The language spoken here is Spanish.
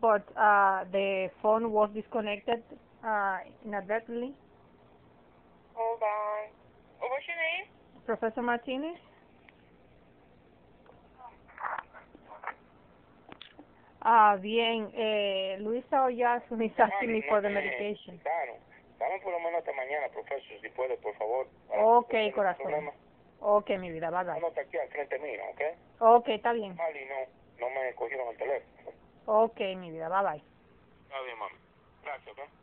but the phone was disconnected inadvertently. Hold on. What's your name? Professor Martinez? Bien, Luisa Oyarzun is asking me for the medication. Dame por lo menos hasta mañana, profesor, si puede, por favor. Okay, corazón. Okay, mi vida, bye bye. No está aquí al frente mío, ¿ok? Okay, está bien. Mali, no me cogieron el teléfono. Okay, mi vida, bye bye. Está bien, mami. Gracias, ¿ok?